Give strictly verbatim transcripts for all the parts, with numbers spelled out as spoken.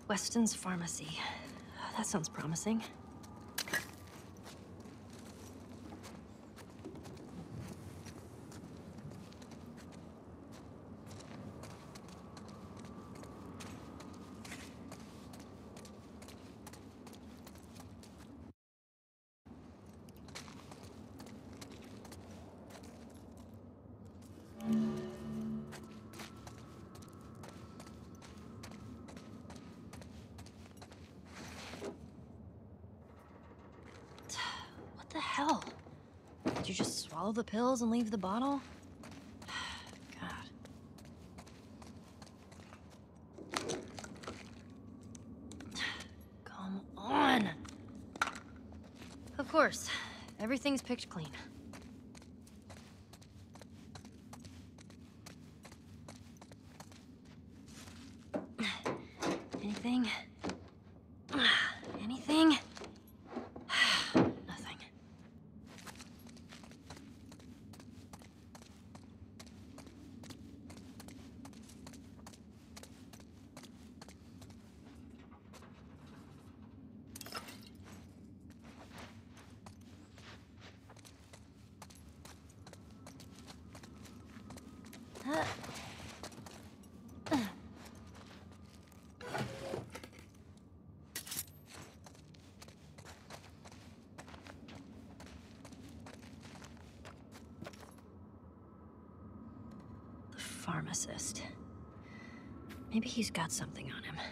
Weston's Pharmacy. That sounds promising. What the hell? Did you just swallow the pills and leave the bottle? God. Come on! Of course. Everything's picked clean. Anything? Anything? Nothing. Uh. Pharmacist. Maybe he's got something on him.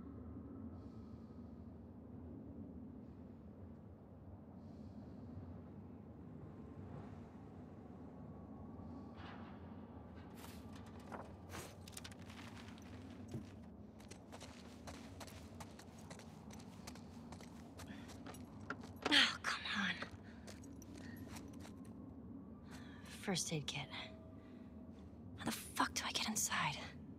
Oh, come on. First aid kit. How the fuck do I get inside?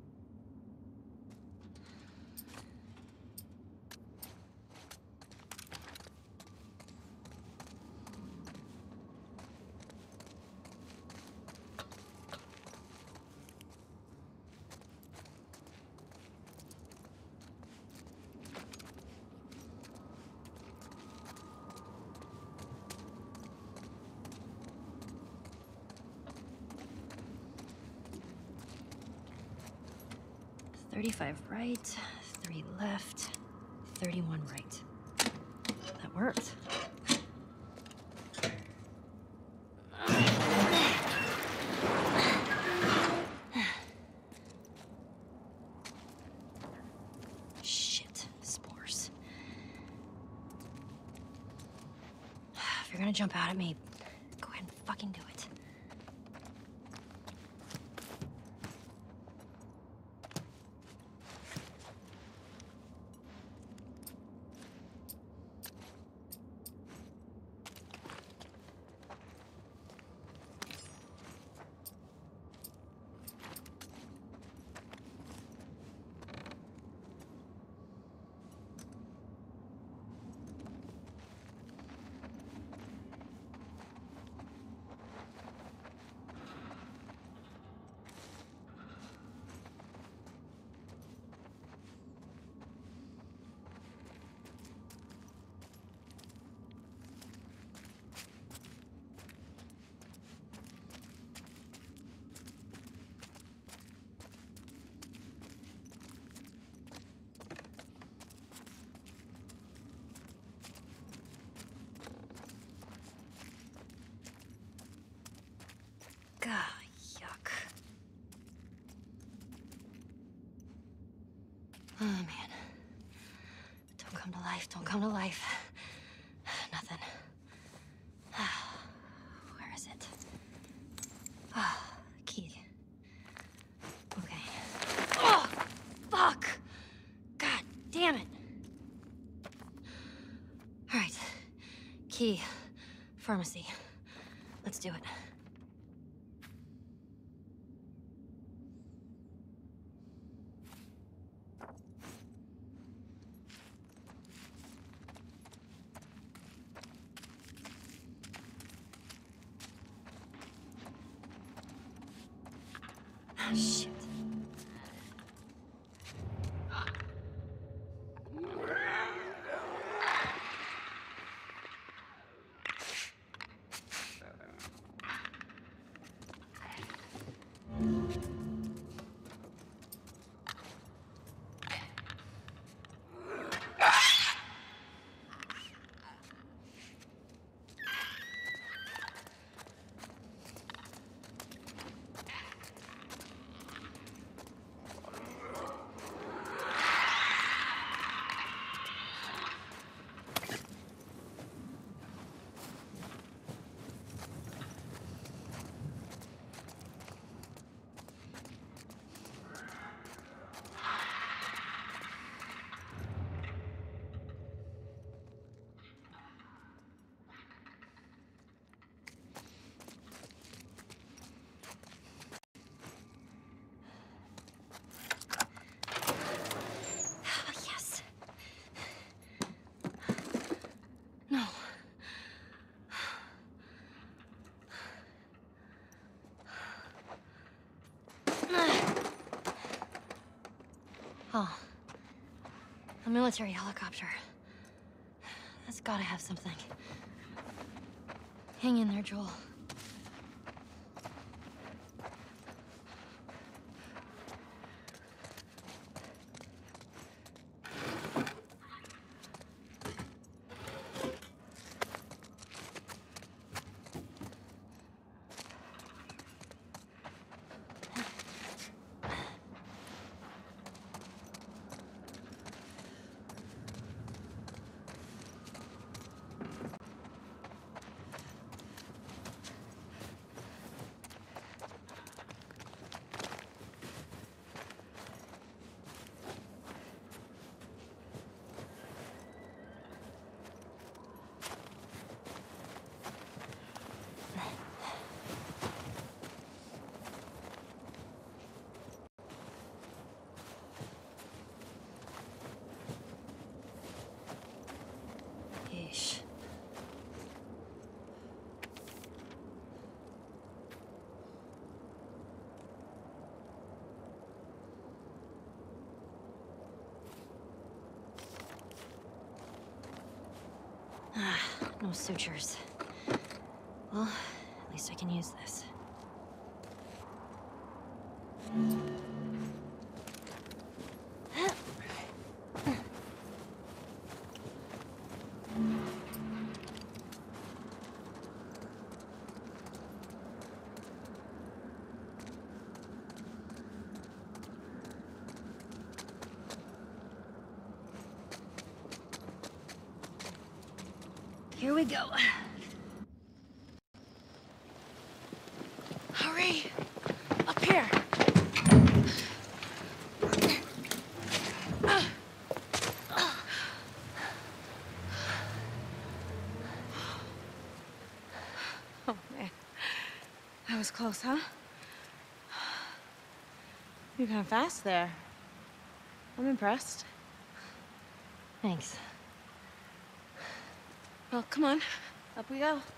thirty-five right, three left, thirty-one right. That worked. Shit, spores. If you're gonna jump out at me, go ahead and fucking do it. God, yuck. Oh, man. Don't come to life, don't come to life. Nothing. Where is it? Ah, oh, key. Okay. Oh, fuck! God damn it. All right. Key. Pharmacy. Let's do it. Oh, shit. Oh. A military helicopter. That's gotta have something. Hang in there, Joel. Yeesh. Ah, no sutures. Well, at least I can use this. Here we go. Hurry! Up here! Oh, man. That was close, huh? You're kind of fast there. I'm impressed. Thanks. Well, come on. Up we go.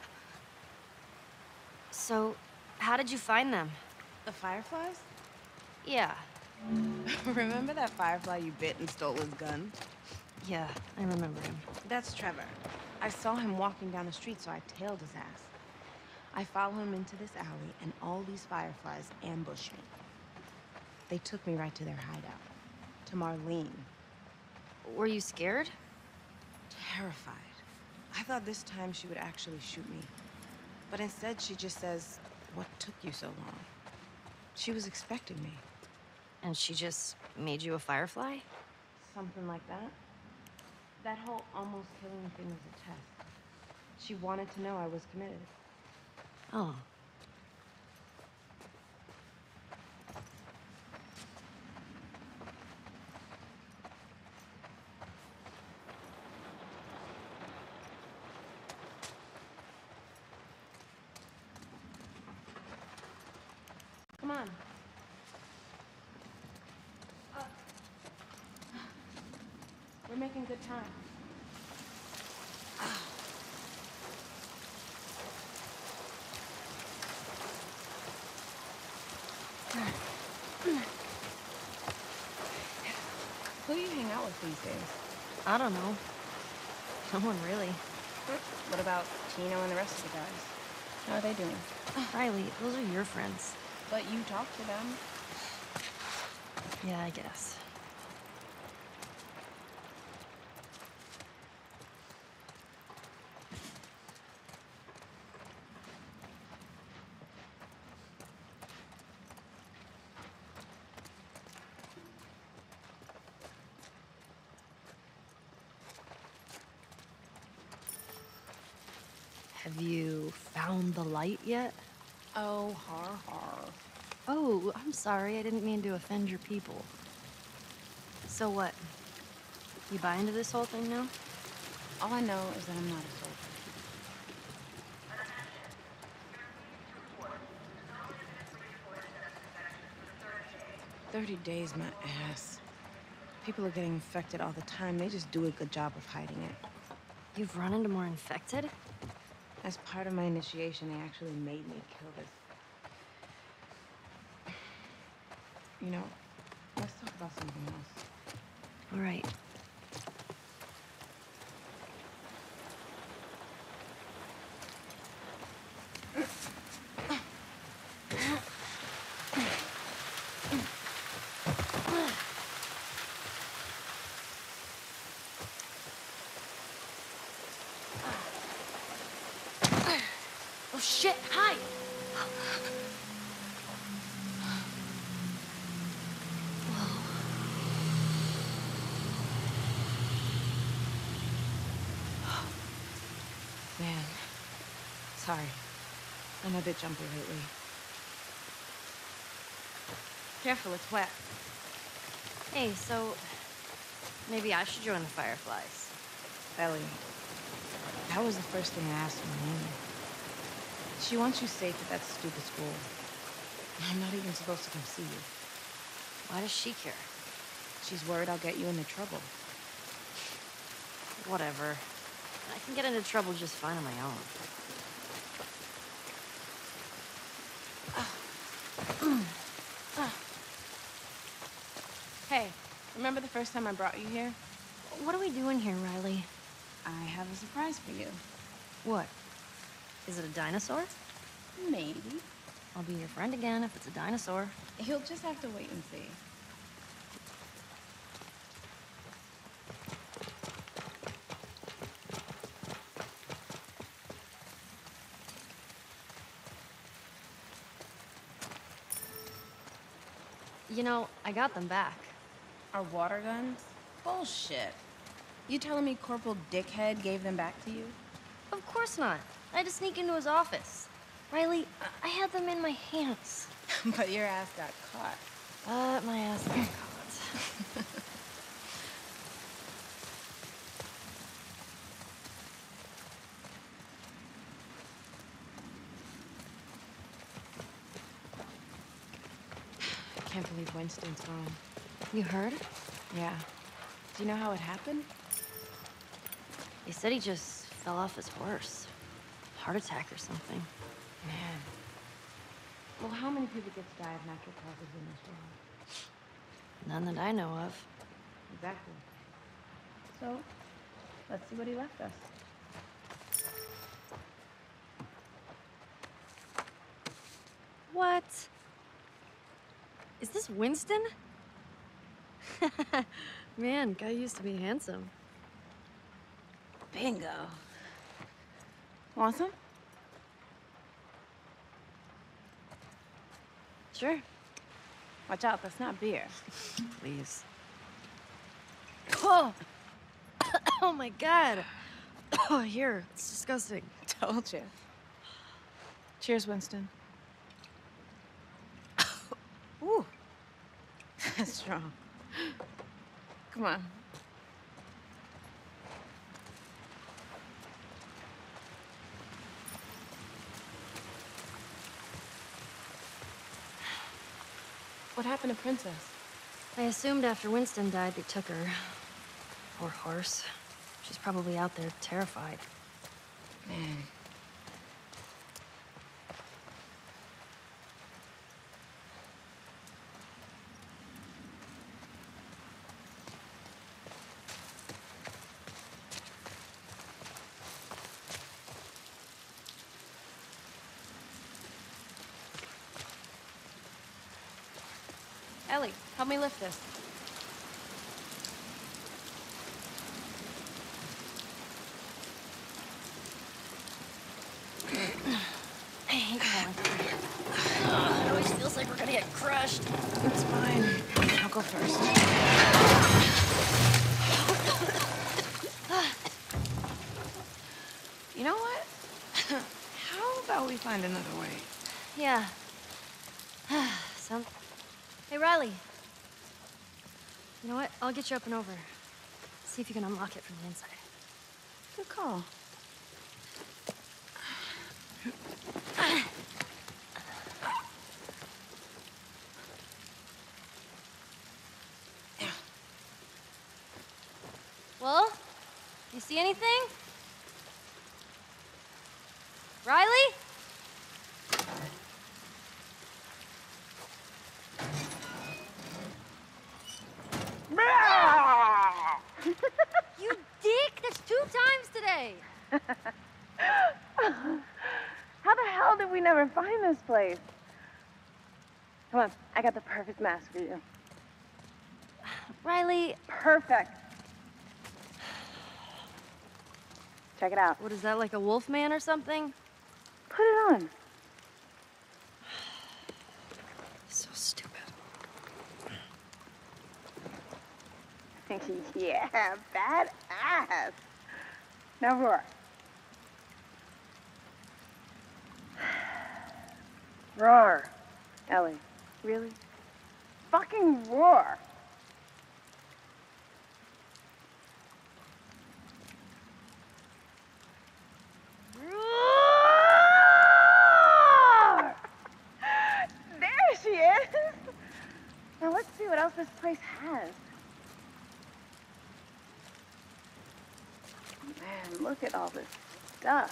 So, how did you find them? The fireflies? Yeah. Remember that firefly you bit and stole his gun? Yeah, I remember him. That's Trevor. I saw him walking down the street, so I tailed his ass. I follow him into this alley, and all these fireflies ambush me. They took me right to their hideout. To Marlene. Were you scared? Terrified. I thought this time she would actually shoot me. But instead, she just says, "What took you so long?" She was expecting me. And she just made you a firefly? Something like that. That whole almost killing thing was a test. She wanted to know I was committed. Oh. Come on. Uh, we're making good time. Who do you hang out with these days? I don't know. No one really. What about Tino and the rest of the guys? How are they doing? Riley, those are your friends. But you talk to them. Yeah, I guess. Have you found the light yet? Oh, har har. Oh, I'm sorry. I didn't mean to offend your people. So what? You buy into this whole thing now? All I know is that I'm not a soldier. Thirty days, my ass. People are getting infected all the time. They just do a good job of hiding it. You've run into more infected? As part of my initiation, they actually made me kill this. You know, let's talk about something else. All right. Oh shit, hi! Man, sorry. I'm a bit jumpy lately. Careful, it's wet. Hey, so maybe I should join the Fireflies. Ellie, that was the first thing I asked from Naomi. She wants you safe at that stupid school. I'm not even supposed to come see you. Why does she care? She's worried I'll get you into trouble. Whatever. I can get into trouble just fine on my own. Hey, remember the first time I brought you here? What are we doing here, Riley? I have a surprise for you. What? Is it a dinosaur? Maybe. I'll be your friend again if it's a dinosaur. You'll just have to wait and see. You know, I got them back. Our water guns? Bullshit. You telling me Corporal Dickhead gave them back to you? Of course not. I had to sneak into his office. Riley, I- I had them in my hands. But your ass got caught. But my ass got caught. I can't believe Winston's gone. You heard? Yeah. Do you know how it happened? They said he just fell off his horse. Heart attack or something. Man. Well, how many people get to die of natural causes in this world? None that I know of. Exactly. So, let's see what he left us. What? Is this Winston? Man, guy used to be handsome. Bingo. Want some? Sure. Watch out, that's not beer. Please. Oh! Oh my god! Oh, here. It's disgusting. Told you. Cheers, Winston. Ooh. That's strong. Come on. What happened to Princess? I assumed after Winston died, they took her. Poor horse. She's probably out there terrified. Man. Ellie, help me lift this. I hate falling through. Oh, it always feels like we're gonna get crushed. It's fine. I'll go first. You know what? How about we find another way? Yeah. Some... Hey, Riley. You know what? I'll get you up and over. See if you can unlock it from the inside. Good call. Well, you see anything? Riley? How the hell did we never find this place? Come on, I got the perfect mask for you. Riley, Perfect. Check it out. what is that, like a wolf man or something? Put it on. So stupid. Yeah, badass. Now roar. Roar. Ellie, really? Fucking roar. Roar! There she is. Now let's see what else this place has. Man, look at all this stuff.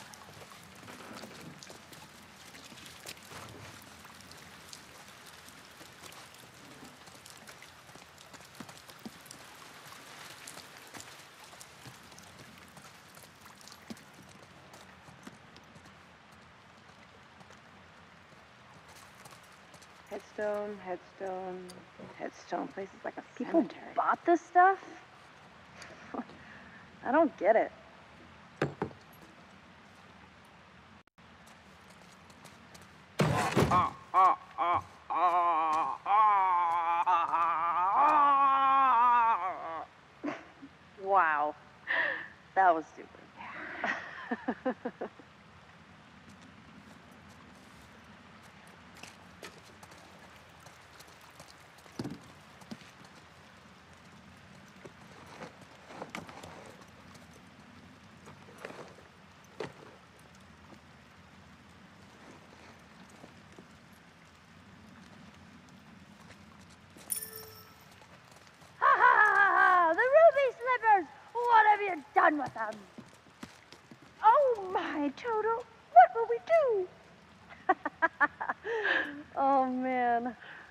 Headstone, headstone, headstone. Place is like a People cemetery. bought this stuff? I don't get it. Wow. That was stupid. The ruby slippers! What have you done with them? Oh my, Toto, what will we do? Oh, man.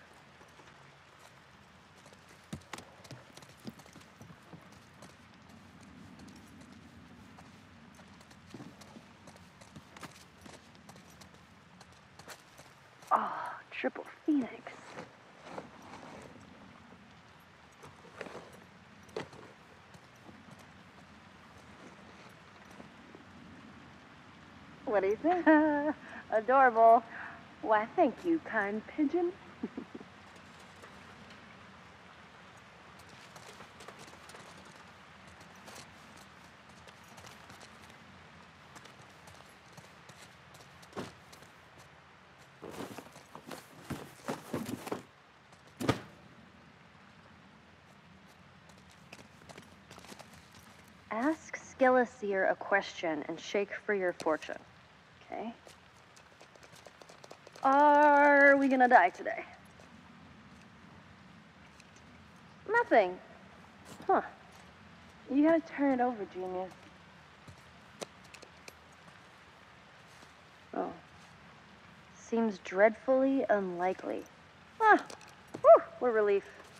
Oh, triple phoenix. What do you think? Adorable. Why, thank you, kind pigeon. Ask Skeleseer a question and shake for your fortune. Okay? Are we gonna die today? Nothing. Huh. You gotta turn it over, genius. Oh. Seems dreadfully unlikely. Ah, whew, what a relief.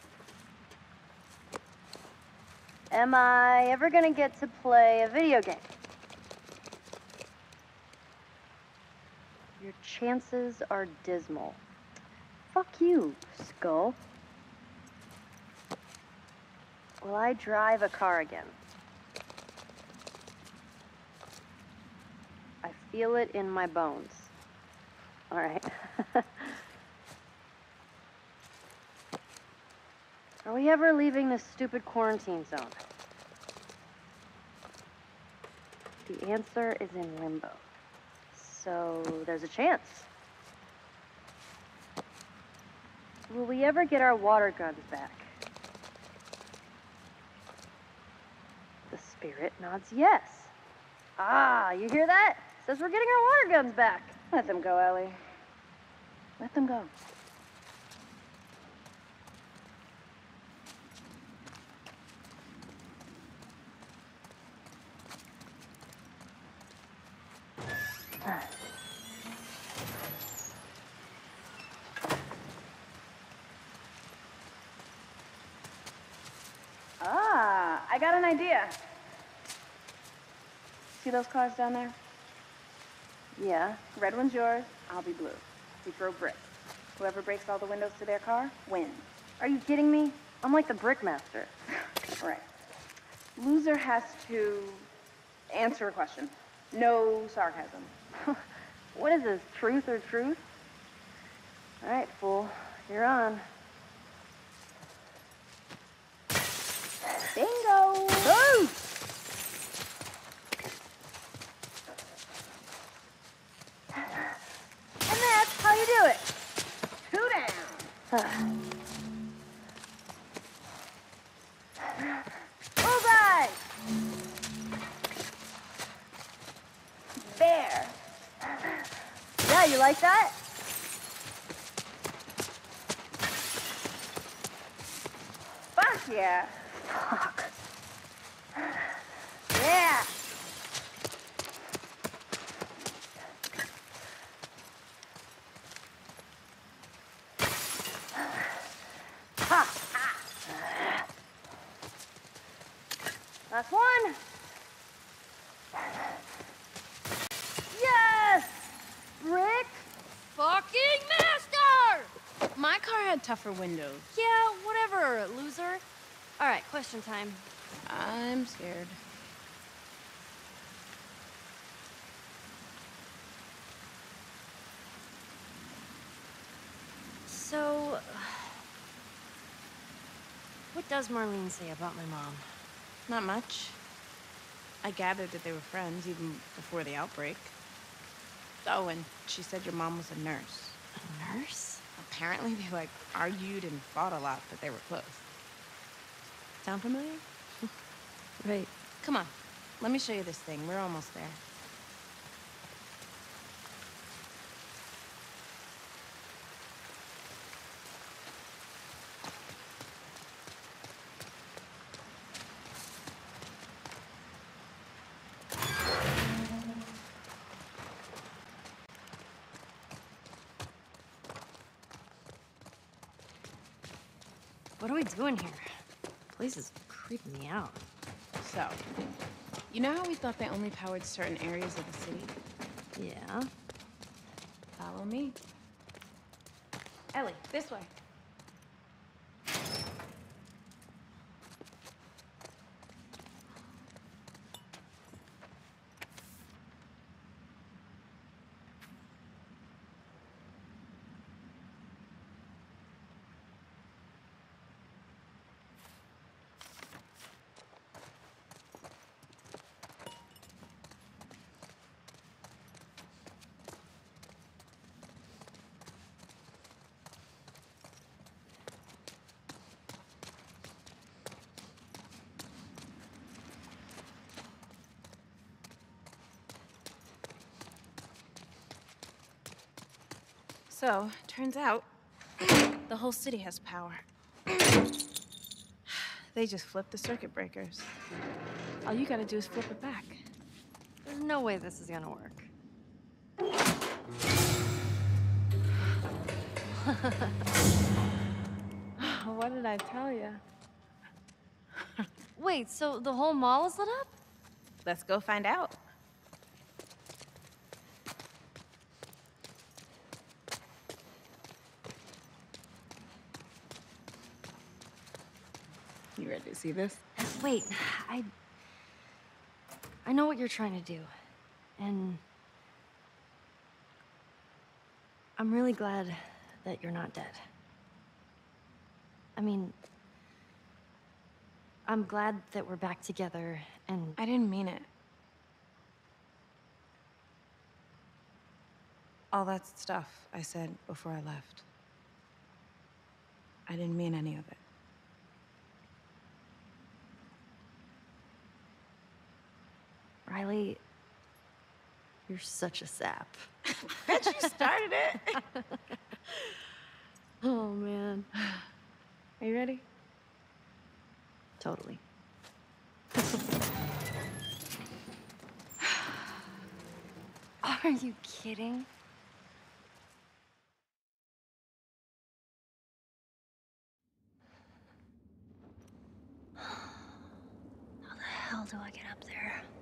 Am I ever gonna get to play a video game? Your chances are dismal. Fuck you, Skull. Will I drive a car again? I feel it in my bones. All right. Are we ever leaving this stupid quarantine zone? The answer is in limbo. So there's a chance. Will we ever get our water guns back? The spirit nods yes. Ah, you hear that? Says we're getting our water guns back. Let them go, Ellie. Let them go. Ah, I got an idea. See those cars down there? Yeah. Red one's yours, I'll be blue. We throw bricks. Whoever breaks all the windows to their car wins. Are you kidding me? I'm like the Brickmaster. Right. Loser has to answer a question. No sarcasm. What is this, truth or truth? All right, fool. You're on. Bingo! Boom! And that's how you do it. Two down. Bullseye! Bear. Yeah, you like that? Fuck yeah. Fuck. Yeah. Last one. Yes! Brick fucking master! My car had tougher windows. Yeah, whatever, loser. All right, question time. I'm scared. So, what does Marlene say about my mom? Not much. I gathered that they were friends even before the outbreak. Oh, and she said your mom was a nurse. A nurse? Apparently they, like, argued and fought a lot, but they were close. Sound familiar? Right. Come on. Let me show you this thing. We're almost there. What are we doing here? The place is creeping me out. So, you know how we thought they only powered certain areas of the city? Yeah. Follow me. Ellie, this way. So, turns out, the whole city has power. They just flip the circuit breakers. All you gotta do is flip it back. There's no way this is gonna work. What did I tell you? Wait, so the whole mall is lit up? Let's go find out. You ready to see this? Wait, I... I know what you're trying to do. And... I'm really glad that you're not dead. I mean... I'm glad that we're back together, and... I didn't mean it. All that stuff I said before I left. I didn't mean any of it. Riley... You're such a sap. Bet you started it. Oh, man. Are you ready? Totally. Are you kidding? How the hell do I get up there?